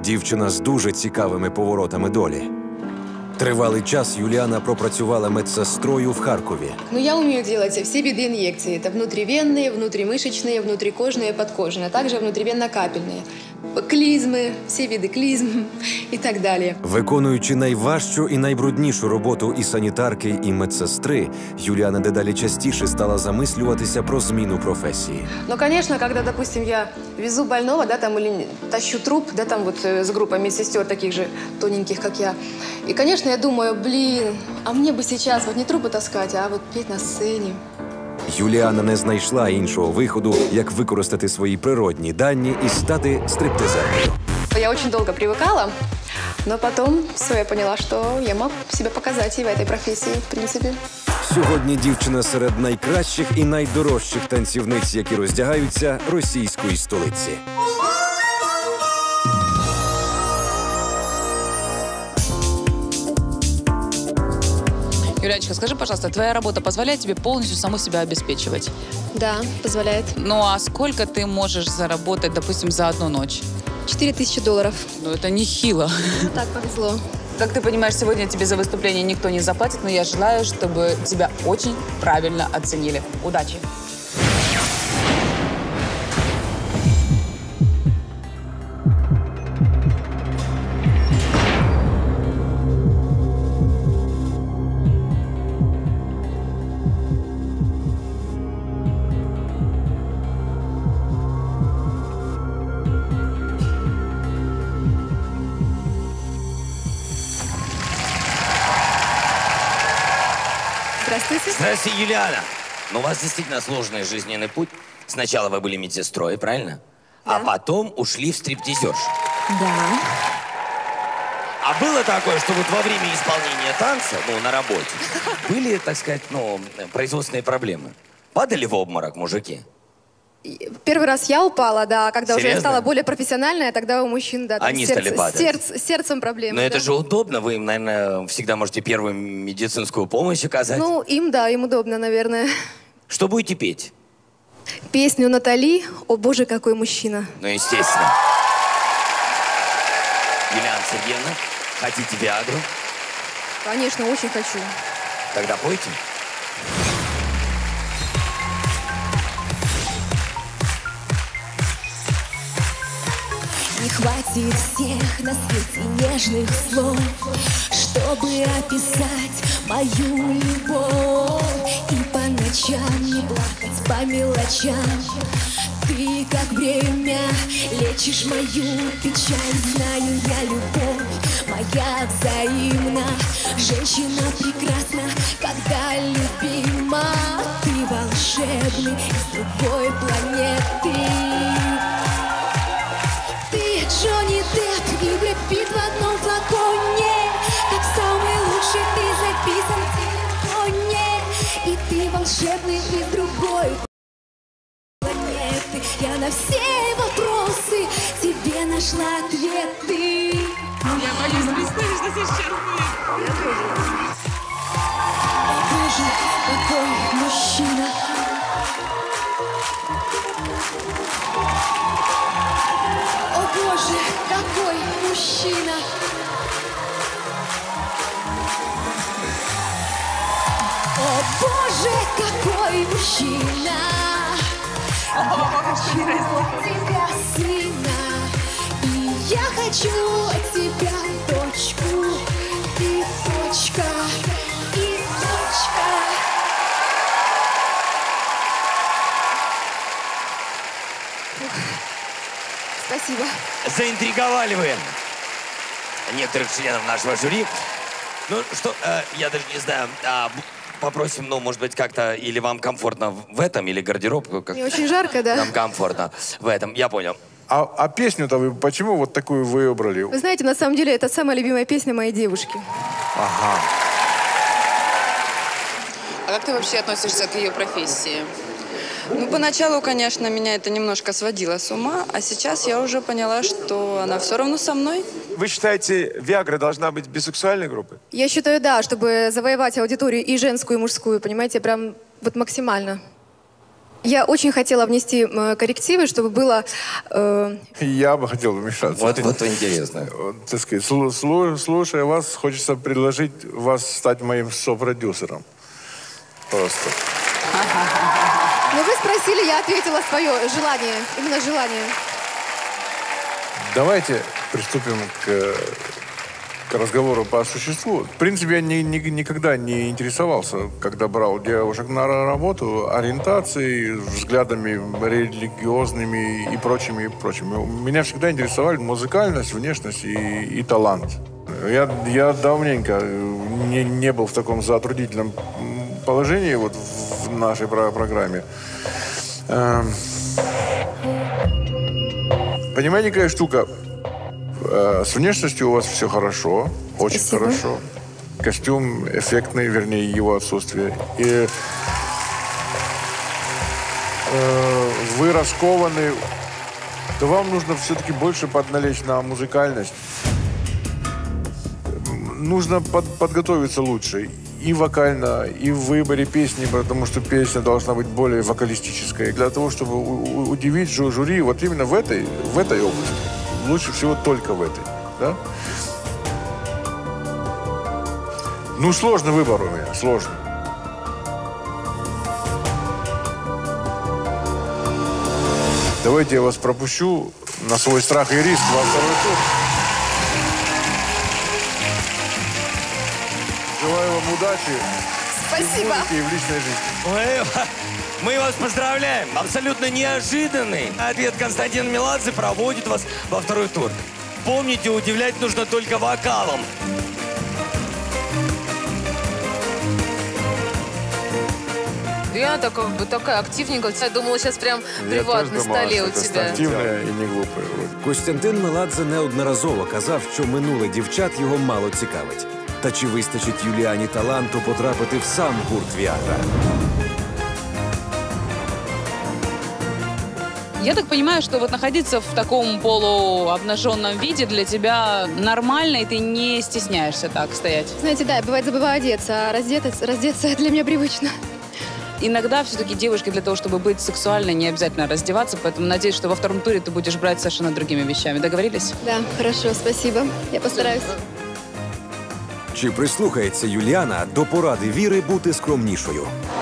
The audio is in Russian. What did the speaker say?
Дівчина з дуже цікавими поворотами долі. Тривалий час Юліана пропрацювала медсестрою в Харкові. Ну, я умею делать все виды инъекций. Это внутривенные, внутримышечные, внутрикожные, подкожные, а также внутривенно-капельные. Клизмы, все виды клизм и так далее. Виконуючи найважчу і найбруднішу роботу і санітарки, і медсестри, Юліана дедалі частіше стала замислюватися про зміну професії. Но, конечно, когда, допустим, я везу больного, да, там, или тащу труп, да, там вот с группой медсестер, таких же тоненьких, как я. И, конечно, я думаю, блин, а мне бы сейчас вот не трупы таскать, а вот петь на сцене. Юліана не знайшла іншого виходу, як використати свої природні дані і стати стриптизеркою. Я очень долго привыкала, но потом все, я поняла, что я могу себя показать и в этой профессии, в принципе. Сьогодні дівчина серед найкращих і найдорожчих танцівниць, які роздягаються російської столиці. Юляночка, скажи, пожалуйста, твоя работа позволяет тебе полностью саму себя обеспечивать? Да, позволяет. Ну а сколько ты можешь заработать, допустим, за одну ночь? $4000. Ну это нехило. Так повезло. Как ты понимаешь, сегодня тебе за выступление никто не заплатит, но я желаю, чтобы тебя очень правильно оценили. Удачи! Здравствуйте. Здравствуйте, Юлиана. Ну, у вас действительно сложный жизненный путь. Сначала вы были медсестрой, правильно? Да. А потом ушли в стриптизерш. Да. А было такое, что вот во время исполнения танца, ну, на работе, были, так сказать, ну, производственные проблемы? Падали в обморок мужики? Первый раз я упала, да, когда уже я Серьезно? стала более профессиональная, тогда у мужчин, да, там Они стали падать. с сердцем проблемы. Но да. это же удобно, вы им, наверное, всегда можете первую медицинскую помощь оказать. Ну, им, да, им удобно, наверное. Что будете петь? Песню Натали «О боже, какой мужчина». Ну, естественно. Юлиана Сергеевна, хотите Виагру? Конечно, очень хочу. Тогда пойте. Не хватит всех на свете нежных слов, чтобы описать мою любовь. И по ночам не плакать по мелочам. Ты, как время, лечишь мою печаль. Знаю я, любовь моя взаимна. Женщина прекрасна, когда любима. Ты волшебный из другой планеты. Джонни Депп и Брэд Питт в одном флаконе. Как самый лучший ты записан в телефоне. И ты волшебный из другой планеты. Я на все вопросы тебе нашла ответы. Я боюсь представить, что сейчас будет. О боже, какой мужчина. О боже, какой мужчина! О боже, какой мужчина! Я хочу от тебя сына, и я хочу от тебя дочку, и точка, и точка. Спасибо. Заинтриговали вы некоторых членов нашего жюри. Ну что, я даже не знаю, попросим, ну, может быть, как-то, или вам комфортно в этом, или гардероб? Как... Мне очень жарко, да? Нам комфортно в этом, я понял. А песню-то вы почему вот такую выбрали? Вы знаете, на самом деле, это самая любимая песня моей девушки. Ага. А как ты вообще относишься к ее профессии? Ну, поначалу, конечно, меня это немножко сводило с ума, а сейчас я уже поняла, что она все равно со мной. Вы считаете, Виагра должна быть бисексуальной группой? Я считаю, да, чтобы завоевать аудиторию и женскую, и мужскую, понимаете, прям вот максимально. Я очень хотела внести коррективы, чтобы было... Я бы хотел вмешаться. Вот интересно. Вот, так сказать, слушая вас, хочется предложить вас стать моим сопродюсером. Просто. Но вы спросили, я ответила свое желание. Именно желание. Давайте приступим к разговору по существу. В принципе, я никогда не интересовался, когда брал девушек на работу, ориентацией, взглядами религиозными и прочими, и прочими. Меня всегда интересовали музыкальность, внешность и талант. Я давненько не был в таком затруднительном положении вот в нашей программе. Понимаете, какая штука? С внешностью у вас все хорошо, очень хорошо. Костюм эффектный, вернее, его отсутствие. И вы раскованы. То вам нужно все-таки больше подналечь на музыкальность. Нужно подготовиться лучше. И вокально, и в выборе песни, потому что песня должна быть более вокалистической. Для того, чтобы удивить жюри вот именно в этой области. Лучше всего только в этой, да? Ну, сложный выбор у меня, сложный. Давайте я вас пропущу на свой страх и риск во второй тур. Желаю вам удачи. Спасибо. И в личной жизни. Мы вас поздравляем. Абсолютно неожиданный ответ Константина Меладзе проводит вас во второй тур. Помните, удивлять нужно только вокалом. Я такая активненькая. Я думала, сейчас прям приват на столе у тебя. Активная і не глупа. Костянтин Меладзе неодноразово казав, що минуле дівчат його мало цікавить. Та чи вистачить Юліані таланту потрапити в сам гурт «Віагра»? Я так понимаю, что вот находиться в таком полуобнаженном виде для тебя нормально, и ты не стесняешься так стоять. Знаете, да, бывает забываю одеться, а раздеться для меня привычно. Иногда все-таки девушке для того, чтобы быть сексуальной, не обязательно раздеваться, поэтому надеюсь, что во втором туре ты будешь брать совершенно другими вещами. Договорились? Да, хорошо, спасибо. Я постараюсь. Чи прислухається Юліана до поради Віри бути скромнішою?